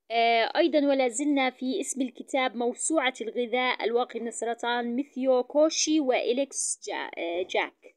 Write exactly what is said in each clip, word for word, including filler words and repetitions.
آه، أيضا ولا زلنا في اسم الكتاب موسوعة الغذاء الواقي من السرطان ميثيو كوشي وإليكس جا آه، جاك.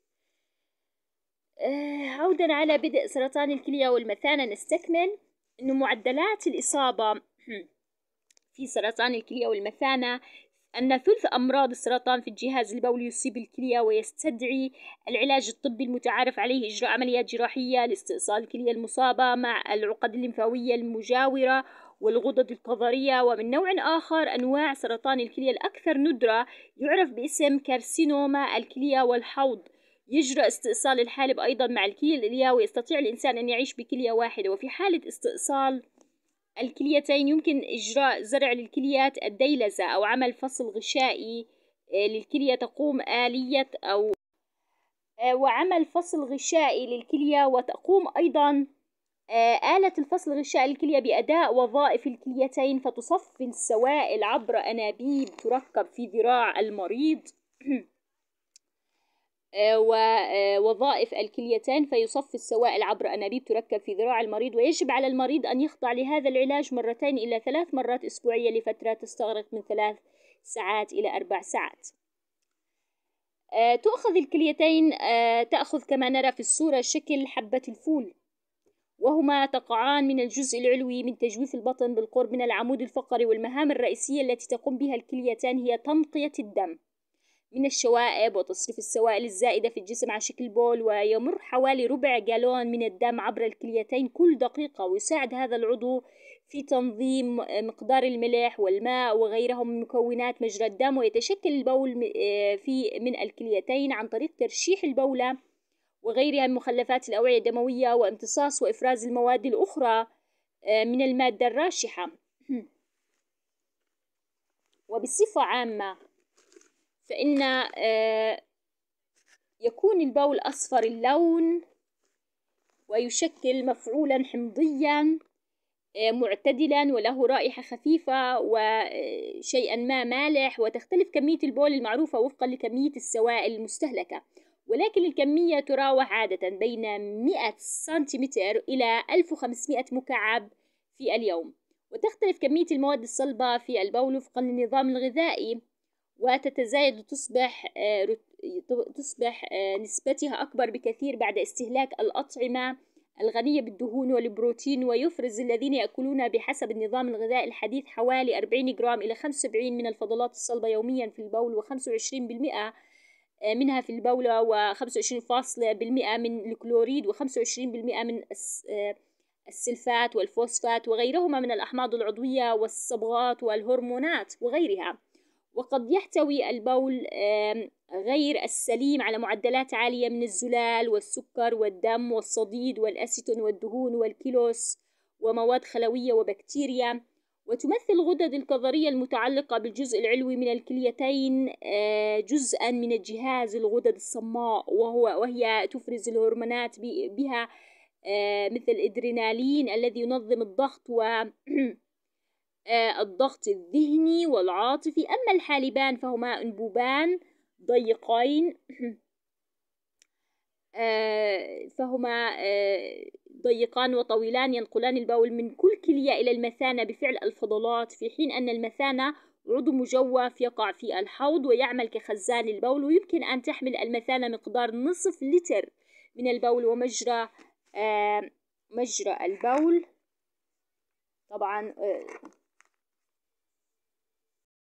آه، عودا على بدء سرطان الكلية والمثانة، نستكمل أن معدلات الإصابة في سرطان الكلية والمثانة أن ثلث أمراض السرطان في الجهاز البولي يصيب الكلية، ويستدعي العلاج الطبي المتعارف عليه إجراء عمليات جراحية لاستئصال الكلية المصابة مع العقد الليمفاوية المجاورة والغدد الكظرية. ومن نوع آخر، أنواع سرطان الكلية الأكثر ندرة يعرف باسم كارسينوما الكلية والحوض، يجرى استئصال الحالب أيضا مع الكلية الإليا، ويستطيع الإنسان أن يعيش بكلية واحدة. وفي حالة استئصال الكليتين يمكن إجراء زرع للكليات الديلزة أو عمل فصل غشائي للكلية تقوم آلية أو وعمل فصل غشائي للكلية وتقوم أيضا آلة الفصل الغشائي للكلية بأداء وظائف الكليتين، فتصفي السوائل عبر أنابيب تركب في ذراع المريض ووظائف الكليتين فيصفي السوائل عبر أنابيب تركب في ذراع المريض. ويجب على المريض أن يخضع لهذا العلاج مرتين إلى ثلاث مرات أسبوعية لفترة تستغرق من ثلاث ساعات إلى أربع ساعات. تؤخذ الكليتين تأخذ كما نرى في الصورة شكل حبة الفول، وهما تقعان من الجزء العلوي من تجويف البطن بالقرب من العمود الفقري. والمهام الرئيسية التي تقوم بها الكليتان هي تنقية الدم من الشوائب وتصريف السوائل الزائدة في الجسم على شكل بول، ويمر حوالي ربع جالون من الدم عبر الكليتين كل دقيقة. ويساعد هذا العضو في تنظيم مقدار الملح والماء وغيرهم من مكونات مجرى الدم. ويتشكل البول في من الكليتين عن طريق ترشيح البولة وغيرها من مخلفات الأوعية الدموية وامتصاص وإفراز المواد الأخرى من المادة الراشحة. وبصفة عامة فإن يكون البول أصفر اللون ويشكل مفعولا حمضيا معتدلا وله رائحة خفيفة وشيئا ما مالح. وتختلف كمية البول المعروفة وفقا لكمية السوائل المستهلكة، ولكن الكمية تراوح عادة بين مئة سنتيمتر إلى ألف وخمسمئة مكعب في اليوم. وتختلف كمية المواد الصلبة في البول وفقا للنظام الغذائي، وتتزايد وتصبح تصبح نسبتها أكبر بكثير بعد استهلاك الأطعمة الغنية بالدهون والبروتين. ويفرز الذين يأكلون بحسب النظام الغذائي الحديث حوالي أربعين جرام إلى خمسة وسبعين من الفضلات الصلبة يوميا في البول، وخمسة وعشرين بالمئة منها في البولة، وخمسة وعشرين بالمئة من الكلوريد، وخمسة وعشرين بالمئة من السلفات والفوسفات وغيرهما من الأحماض العضوية والصبغات والهرمونات وغيرها. وقد يحتوي البول غير السليم على معدلات عالية من الزلال والسكر والدم والصديد والأسيتون والدهون والكيلوس ومواد خلوية وبكتيريا. وتمثل الغدد الكظرية المتعلقة بالجزء العلوي من الكليتين جزءا من الجهاز الغدد الصماء، وهو وهي تفرز الهرمونات بها مثل الإدرينالين الذي ينظم الضغط و الضغط الذهني والعاطفي. أما الحالبان فهما أنبوبان ضيقين فهما ضيقان وطويلان ينقلان البول من كل كلية إلى المثانة بفعل الفضلات، في حين أن المثانة عضو مجوف يقع في الحوض ويعمل كخزان للبول. ويمكن أن تحمل المثانة مقدار نصف لتر من البول. ومجرى مجرى البول طبعا